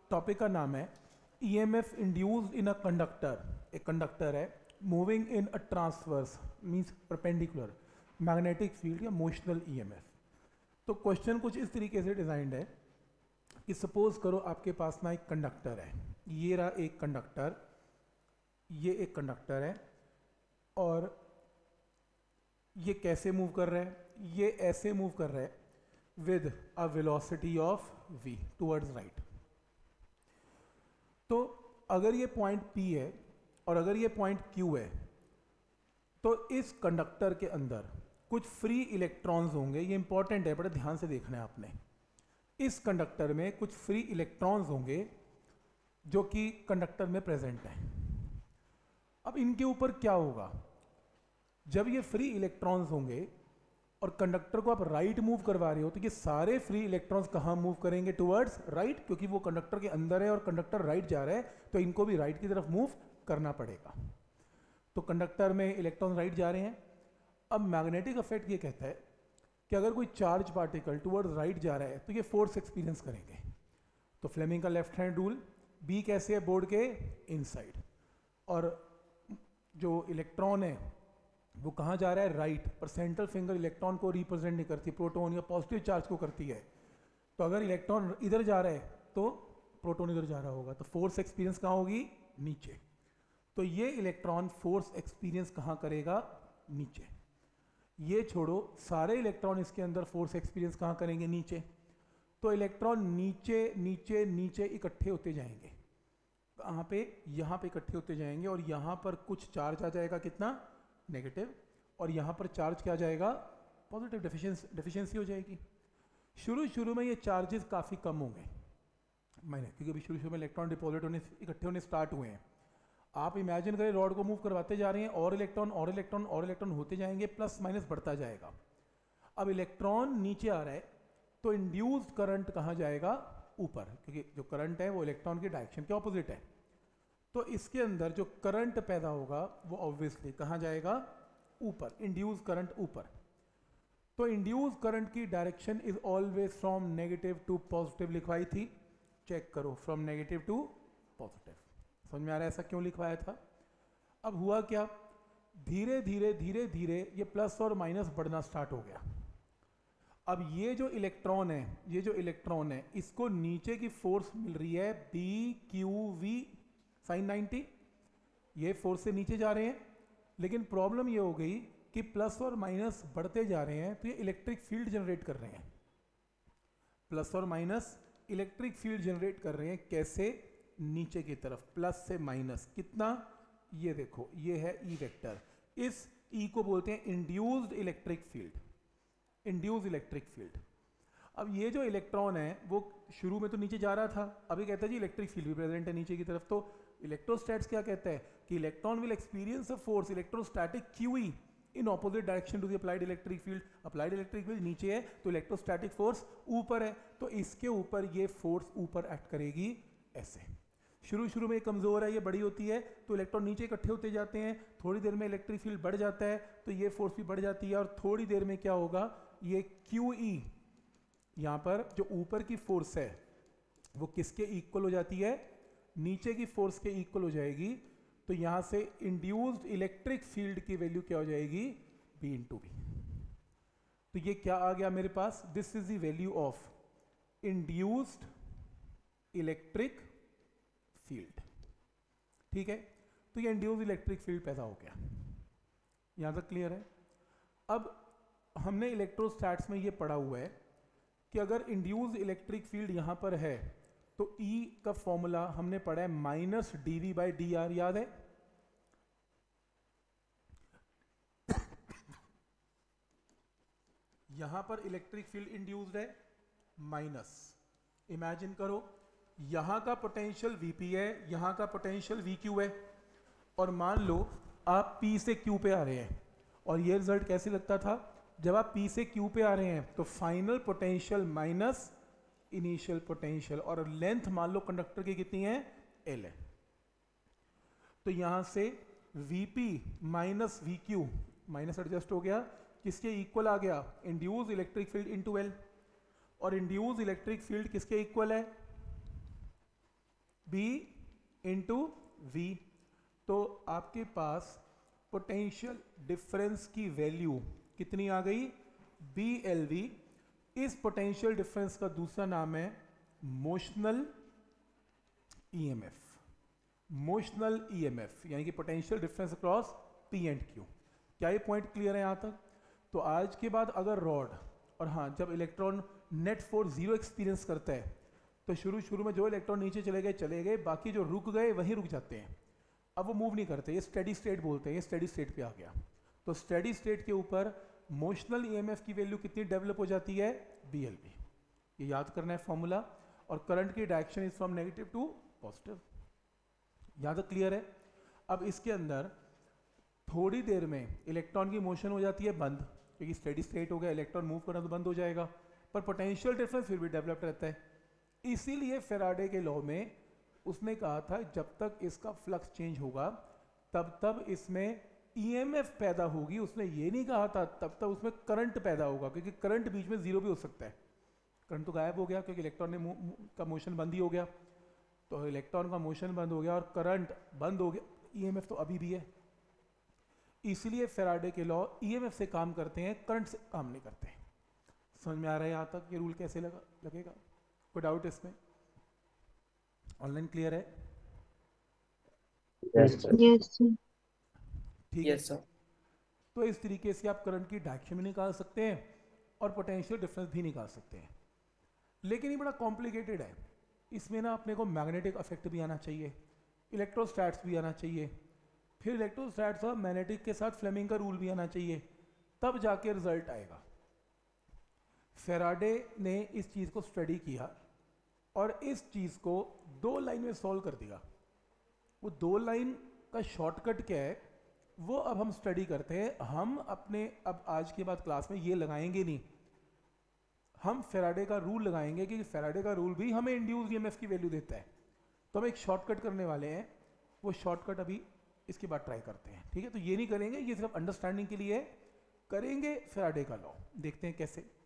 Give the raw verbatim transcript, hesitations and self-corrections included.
Topic का नाम है EMF induced in a conductor. एक कंडक्टर है moving in a transverse means perpendicular magnetic field या मोशनल ईएमएफ। तो क्वेश्चन कुछ इस तरीके से डिजाइंड है कि सपोज करो आपके पास ना एक कंडक्टर है, ये रहा एक कंडक्टर, ये एक कंडक्टर है और ये कैसे मूव कर रहा है, ये ऐसे मूव कर रहा है with a velocity of v towards right. तो अगर ये पॉइंट P है और अगर ये पॉइंट Q है तो इस कंडक्टर के अंदर कुछ फ्री इलेक्ट्रॉन्स होंगे। ये इंपॉर्टेंट है, बड़े ध्यान से देखना है आपने। इस कंडक्टर में कुछ फ्री इलेक्ट्रॉन्स होंगे जो कि कंडक्टर में प्रेजेंट हैं। अब इनके ऊपर क्या होगा, जब ये फ्री इलेक्ट्रॉन्स होंगे और कंडक्टर को आप राइट मूव करवा रहे हो तो ये सारे फ्री इलेक्ट्रॉन्स कहाँ मूव करेंगे, टुवर्ड्स राइट, क्योंकि वो कंडक्टर के अंदर है और कंडक्टर राइट जा रहा है तो इनको भी राइट की तरफ मूव करना पड़ेगा। तो कंडक्टर में इलेक्ट्रॉन राइट जा रहे हैं। अब मैग्नेटिक इफेक्ट ये कहता है कि अगर कोई चार्ज पार्टिकल टुवर्ड्स राइट जा रहा है तो ये फोर्स एक्सपीरियंस करेंगे। तो फ्लेमिंग का लेफ्ट हैंड रूल, बी कैसे है बोर्ड के इनसाइड, और जो इलेक्ट्रॉन है वो कहाँ जा रहा है, राइट, पर सेंट्रल फिंगर इलेक्ट्रॉन को रिप्रेजेंट नहीं करती, प्रोटॉन या पॉजिटिव चार्ज को करती है। तो अगर इलेक्ट्रॉन इधर जा रहा है तो प्रोटॉन इधर जा रहा होगा, तो फोर्स एक्सपीरियंस कहाँ होगी, नीचे। तो ये इलेक्ट्रॉन फोर्स एक्सपीरियंस कहाँ करेगा, नीचे। ये छोड़ो, सारे इलेक्ट्रॉन इसके अंदर फोर्स एक्सपीरियंस कहाँ करेंगे, नीचे। तो इलेक्ट्रॉन नीचे नीचे नीचे इकट्ठे होते जाएंगे। कहाँ पे, यहाँ पे इकट्ठे होते जाएंगे और यहाँ पर कुछ चार्ज आ जाएगा, कितना, नेगेटिव, और यहाँ पर चार्ज क्या आ जाएगा, पॉजिटिव, डेफिशिएंसी डेफिशिएंसी हो जाएगी। शुरू शुरू में ये चार्जेस काफ़ी कम होंगे मैंने, क्योंकि अभी शुरू शुरू में इलेक्ट्रॉन डिपॉजिट होने इकट्ठे होने स्टार्ट हुए हैं। आप इमेजिन करें रॉड को मूव करवाते जा रहे हैं और इलेक्ट्रॉन और इलेक्ट्रॉन और इलेक्ट्रॉन होते जाएंगे, प्लस माइनस बढ़ता जाएगा। अब इलेक्ट्रॉन नीचे आ रहा है तो इंड्यूस्ड करंट कहाँ जाएगा, ऊपर, क्योंकि जो करंट है वो इलेक्ट्रॉन की डायरेक्शन के ऑपोजिट है। तो इसके अंदर जो करंट पैदा होगा वो ऑब्वियसली कहाँ जाएगा, ऊपर, इंड्यूस करंट ऊपर। तो इंड्यूस करंट की direction is always from negative to positive लिखवाई थी, चेक करो, फ्रॉम नेगेटिव टू पॉजिटिव। समझ में आ रहा है ऐसा क्यों लिखवाया था। अब हुआ क्या, धीरे धीरे धीरे धीरे ये प्लस और माइनस बढ़ना स्टार्ट हो गया। अब ये जो इलेक्ट्रॉन है, ये जो इलेक्ट्रॉन है इसको नीचे की फोर्स मिल रही है B Q V sine ninety, ये फोर्स से नीचे जा रहे हैं। लेकिन प्रॉब्लम ये हो गई कि प्लस और माइनस बढ़ते जा रहे हैं तो ये इलेक्ट्रिक फील्ड जनरेट कर रहे हैं। प्लस और माइनस इलेक्ट्रिक फील्ड जनरेट कर रहे हैं, कैसे, नीचे की तरफ, प्लस से माइनस, कितना, ये देखो, ये है ई वेक्टर। इस ई को बोलते हैं induced electric field, induced electric field. अब ये जो इलेक्ट्रॉन है वो शुरू में तो नीचे जा रहा था, अभी कहता है जी इलेक्ट्रिक फील्ड भी प्रेजेंट है नीचे की तरफ। तो इलेक्ट्रोस्टैट्स क्या कहता है कि electron will experience a force electrostatic QE in opposite direction to the applied electric field. Applied electric field नीचे है तो इलेक्ट्रोस्टैटिक फोर्स ऊपर है, तो इसके ऊपर ये फोर्स ऊपर एक्ट करेगी ऐसे। शुरू शुरू में कमजोर है, ये बड़ी होती है तो इलेक्ट्रॉन नीचे इकट्ठे होते जाते हैं, थोड़ी देर में इलेक्ट्रिक फील्ड बढ़ जाता है तो ये फोर्स भी बढ़ जाती है, और थोड़ी देर में क्या होगा, ये क्यू ई, यहाँ पर जो ऊपर की फोर्स है वो किसके इक्वल हो जाती है, नीचे की फोर्स के इक्वल हो जाएगी। तो यहां से इंड्यूस्ड इलेक्ट्रिक फील्ड की वैल्यू क्या हो जाएगी, बी इंटू बी। तो ये क्या आ गया मेरे पास, this is the value of induced electric field. ठीक है, तो ये इंड्यूस्ड इलेक्ट्रिक फील्ड पैदा हो गया। यहां तक क्लियर है। अब हमने इलेक्ट्रोस्टैट्स में ये पढ़ा हुआ है कि अगर इंड्यूस्ड इलेक्ट्रिक फील्ड यहां पर है तो E का फॉर्मूला हमने पढ़ा है minus D V by D R, याद है। यहां पर इलेक्ट्रिक फील्ड इंड्यूस्ड है, माइनस, इमेजिन करो यहां का पोटेंशियल V P है, यहां का पोटेंशियल V Q है, और मान लो आप P से Q पे आ रहे हैं, और ये रिजल्ट कैसे लगता था, जब आप P से Q पे आ रहे हैं तो final potential minus initial potential, और लेंथ मान लो कंडक्टर की कितनी है, L है। तो यहां से Vp minus V Q, minus adjust हो गया, किसके इक्वल आ गया, induce electric field into L, और इंड्यूस इलेक्ट्रिक फील्ड किसके इक्वल है, बी इंटू वी। तो आपके पास पोटेंशियल डिफरेंस की वैल्यू कितनी आ गई, बी एल वी। इस पोटेंशियल डिफरेंस का दूसरा नाम है मोशनल ईएमएफ, मोशनल ईएमएफ यानी कि potential difference across P and Q. क्या ये पॉइंट क्लियर है यहाँ तक? तो आज के बाद अगर रॉड और हाँ, जब electron net force zero experience करता है तो शुरू शुरू में जो इलेक्ट्रॉन नीचे चले गए चले गए, बाकी जो रुक गए वहीं रुक जाते हैं, अब वो मूव नहीं करते। ये स्टेडी स्टेट बोलते हैं, ये स्टेडी स्टेट पे आ गया। तो स्टेडी स्टेट के ऊपर मोशनल ईएमएफ की वैल्यू कितनी डेवलप हो जाती है, बी एल वी। ये याद करना है फॉर्मूला। और करंट की direction is from negative to positive. यहाँ तक क्लियर है? अब इसके अंदर थोड़ी देर में इलेक्ट्रॉन की मोशन हो जाती है बंद, क्योंकि स्टेडी स्टेट हो गया, इलेक्ट्रॉन मूव करना तो बंद हो जाएगा, पर पोटेंशियल डिफरेंस फिर भी डेवलप रहता है। इसीलिए फेराडे के लॉ में उसने कहा था जब तक इसका फ्लक्स चेंज होगा तब तब इसमें ईएमएफ पैदा होगी। उसने ये नहीं कहा था तब तक उसमें करंट पैदा होगा, क्योंकि करंट बीच में जीरो भी हो सकता है। करंट तो गायब हो गया क्योंकि इलेक्ट्रॉन ने का मोशन बंद ही हो गया। तो इलेक्ट्रॉन का मोशन बंद हो गया और करंट बंद हो गया, ईएमएफ तो अभी भी है। इसलिए फेराडे के लॉ ईएमएफ से काम करते हैं, करंट से काम नहीं करते। समझ में आ रहा है यहाँ तक? ये रूल कैसे लगा लगेगा? कोई डाउट इसमें? ऑनलाइन क्लियर है? Yes sir. ठीक है। तो इस तरीके से आप करंट की डायरेक्शन भी निकाल सकते हैं और पोटेंशियल डिफरेंस भी निकाल सकते हैं। लेकिन ये बड़ा कॉम्प्लिकेटेड है। इसमें ना अपने को मैग्नेटिक इफेक्ट भी आना चाहिए, इलेक्ट्रोस्टैट्स भी आना चाहिए, फिर इलेक्ट्रोस्टैट्स और मैग्नेटिक के साथ फ्लेमिंग का रूल भी आना चाहिए, तब जाके रिजल्ट आएगा। फेराडे ने इस चीज़ को स्टडी किया और इस चीज़ को दो लाइन में सॉल्व कर दिया। वो दो लाइन का शॉर्टकट क्या है वो अब हम स्टडी करते हैं। हम अपने अब आज के बाद क्लास में ये लगाएंगे नहीं, हम फेराडे का रूल लगाएंगे, क्योंकि फेराडे का रूल भी हमें इंड्यूस ईएमएफ की वैल्यू देता है। तो हम एक शॉर्टकट करने वाले हैं, वो शॉर्टकट अभी इसके बाद ट्राई करते हैं। ठीक है, तो ये नहीं करेंगे, ये सिर्फ अंडरस्टैंडिंग के लिए करेंगे फेराडे का लॉ। देखते हैं कैसे।